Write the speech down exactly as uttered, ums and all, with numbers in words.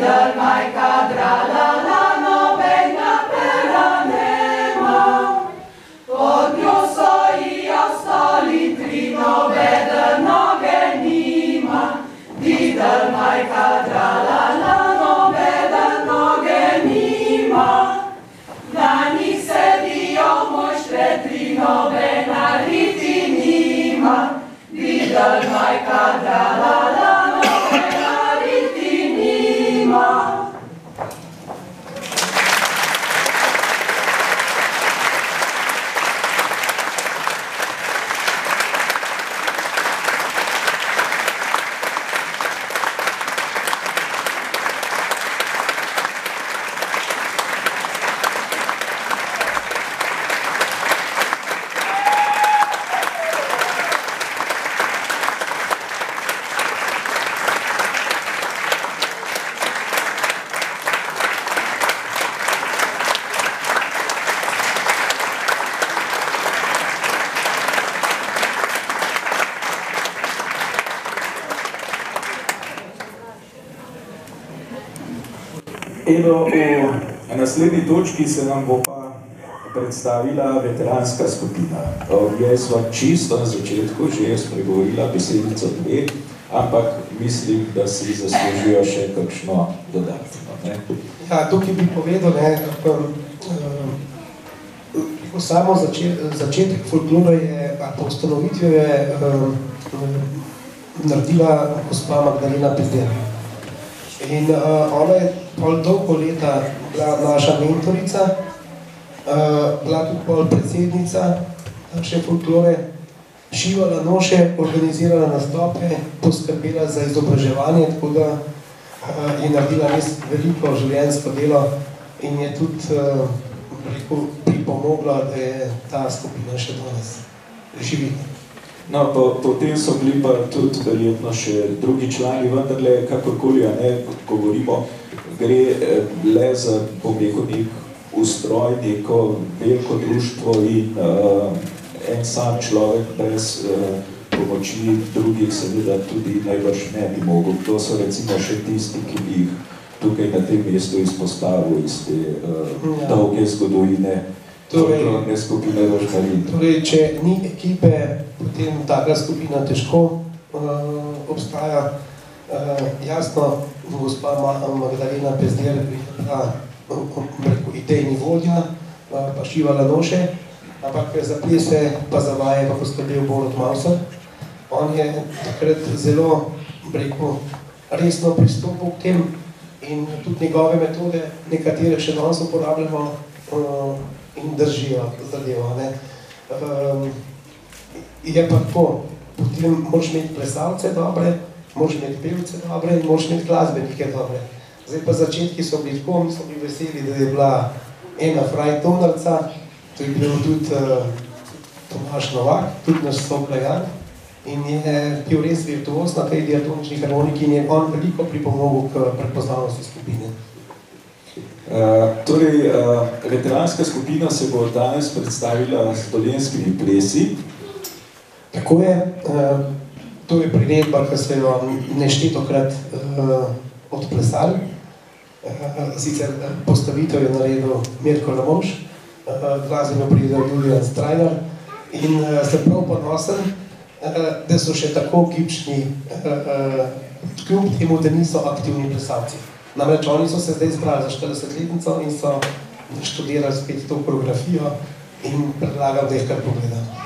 videl majka dralala, nobenega pera nema. Pod njo so ji ostali tri, nobeden noge nima. Videl majka dralala, nobeden noge nima. Na njih sedijo moštre tri, nobena riti nima. Videl majka dralala, nobena riti nima. Evo, v naslednji točki se nam bo pa predstavila veteranska skupina. Jaz sva čisto na začetku že spregovorila besedico dve, ampak mislim, da si zaslužijo še kakšno dodatno. Ne? Ja, tukaj bi povedal, ne, um, samo začet, začetek folklore je, a po ustanovitvi je um, naredila gospa Magdalena Pezder. In uh, ona je pol dolgo leta bila naša mentorica, uh, bila tudi pol predsednica naše folklore, šivala noše, organizirala nastope, poskrbela za izobraževanje, tako da uh, je naredila res veliko življenjsko delo in je tudi uh, rekel, pripomogla, da je ta skupina še danes živi. No, po, potem so bili pa tudi verjetno še drugi člani, vendarle, kakorkoli, a ne, govorimo, gre le za, bom rekel, nek ustroj, neko veliko društvo in uh, en sam človek brez uh, pomoči drugih seveda tudi najbrž ne bi mogel. To so recimo še tisti, ki bi jih tukaj na tem mestu izpostavil iz te uh, ja. dolge zgodovine. Torej, skupine torej, če ni ekipe, potem taka skupina težko uh, obstaja. Uh, jasno, gospa Magdalena Pezder je bila uh, idejni vodja, uh, pa šivala noše, ampak za plese pa za vaje pa poskrbel Borut Mauser. On je takrat zelo, rekel, resno pristopil k tem in tudi njegove metode, nekatere še danes uporabljamo, uh, in držijo zadevo. Ne. Um, je pa tako, potem moraš imeti plesalce dobre, moraš imeti pevce dobre in moraš imeti glasbenike dobre. Zdaj pa začetki so bili tako, mi smo bili veseli, da je bila ena frajtonarca, to je bil tudi uh, Tomaž Novak, tudi naš soklajan in je bil res virtuoz na tej diatonični harmoniki in je on veliko pripomogel k prepoznavnosti skupine. Uh, torej, uh, veteranska skupina se bo danes predstavila s dolenjskimi plesi. Tako je. Uh, to je priredba, ki se jo neštetokrat uh, odplesali. Uh, sicer postavitev je naredil Mirko Lamovš, uh, glasbeno priredil Julian Strajnar in uh, se prav ponosen, uh, da so še tako gibčni, uh, uh, kljub temu, da niso aktivni plesalci. Namreč oni so se zdaj zbrali za štiridesetletnico in so študirali spet to koreografijo in predlagam, da jih kar pogledam.